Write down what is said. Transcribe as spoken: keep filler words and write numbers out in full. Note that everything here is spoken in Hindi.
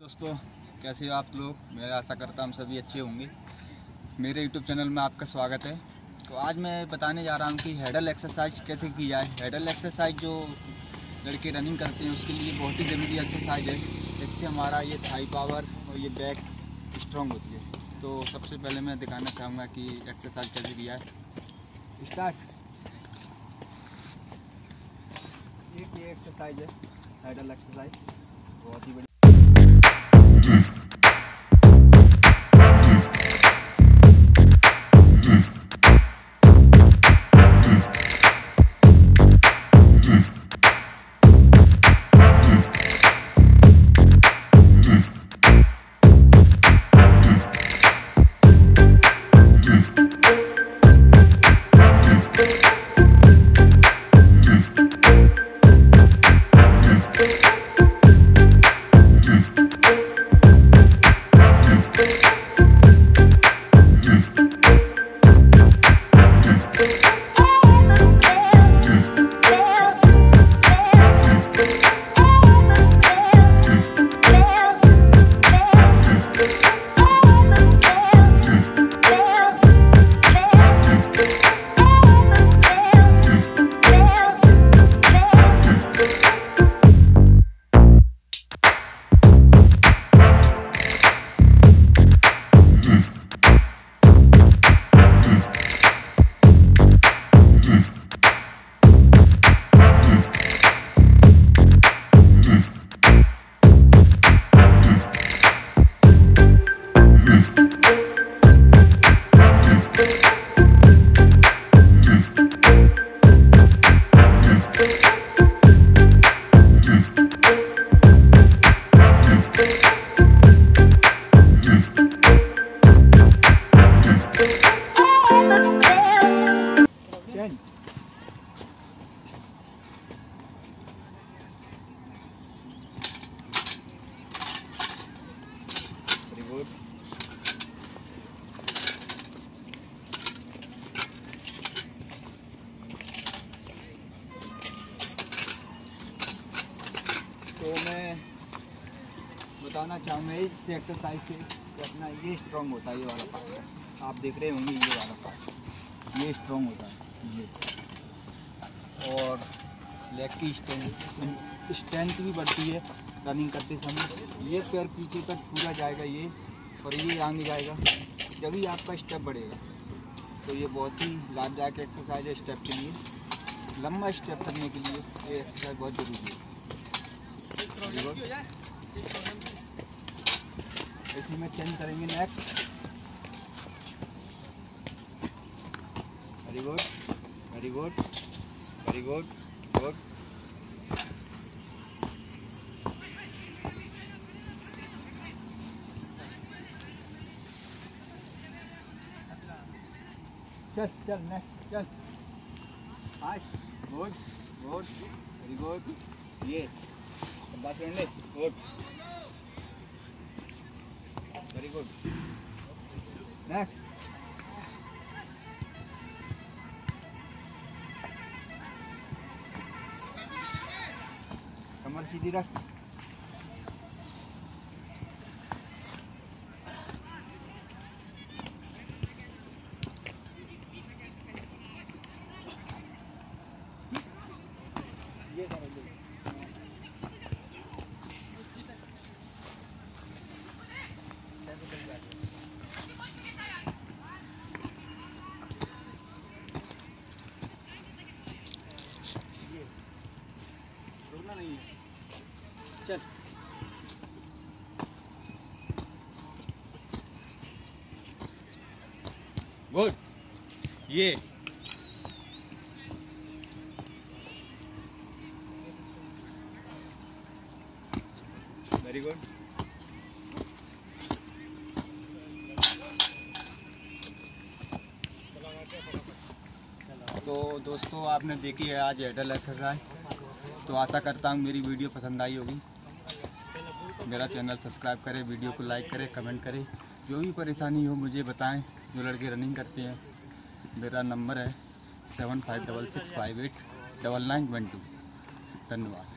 दोस्तों कैसे हो आप लोग। मैं आशा करता हूँ सभी अच्छे होंगे। मेरे यूट्यूब चैनल में आपका स्वागत है। तो आज मैं बताने जा रहा हूँ कि हेडल एक्सरसाइज कैसे की जाए। हेडल एक्सरसाइज जो लड़के रनिंग करते हैं उसके लिए बहुत ही ज़रूरी एक्सरसाइज है। इससे हमारा ये थाई पावर और ये बैक स्ट्रॉन्ग होती है। तो सबसे पहले मैं दिखाना चाहूँगा कि एक्सरसाइज कैसे की जाए। स्टार्ट। एक ये एक्सरसाइज है हेडल एक्सरसाइज, बहुत ही बड़ी। तो मैं बताना चाहूँगा इस एक्सरसाइज से कि अपना ये स्ट्रॉन्ग होता है। ये वाला पार्ट आप देख रहे होंगे, ये वाला पार्ट ये स्ट्रॉन्ग होता है ये। और लेग की स्ट्रेंथ स्ट्रेंथ भी बढ़ती है रनिंग करते समय। ये पैर पीछे तक पूरा जाएगा ये, और ये आगे जाएगा जब ही आपका स्टेप बढ़ेगा। तो ये बहुत ही लाभदायक एक्सरसाइज है स्टेप के लिए। लंबा स्टेप करने के लिए ये एक्सरसाइज बहुत ज़रूरी है। इसी में चेंज करेंगे next. Very good, very good, very good, good. चल चल नेक्स्ट चल। Fast, good good, very good. ये बस करने, गुड, वेरी गुड। नेक्स्ट। कमर सीधी रख। ये रुकना नहीं है। चल गुड। ये वेरी गुड। तो दोस्तों आपने देखी है आज हेडल एक्सरसाइज। तो आशा करता हूँ मेरी वीडियो पसंद आई होगी। मेरा चैनल सब्सक्राइब करें, वीडियो को लाइक करें, कमेंट करें। जो भी परेशानी हो मुझे बताएं। जो लड़के रनिंग करते हैं, मेरा नंबर है seven five double six five eight double nine one two. धन्यवाद।